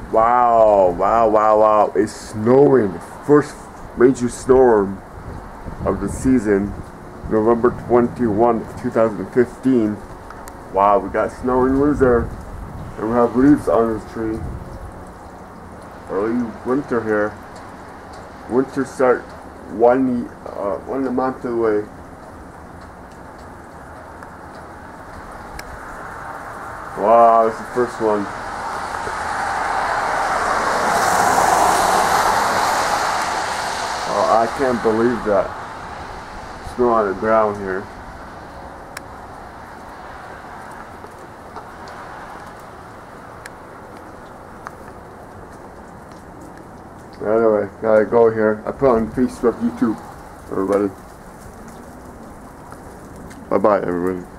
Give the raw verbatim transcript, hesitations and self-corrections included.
Wow, wow, wow, wow. It's snowing. First major storm of the season, November twenty-first, two thousand fifteen. Wow, we got snow in Windsor. And we have leaves on this tree. Early winter here. Winter start one, uh, one month away. Wow, that's the first one. Oh, I can't believe that. Snow on the ground here. Anyway, gotta go here. I put on Facebook, YouTube, everybody. Bye bye, everybody.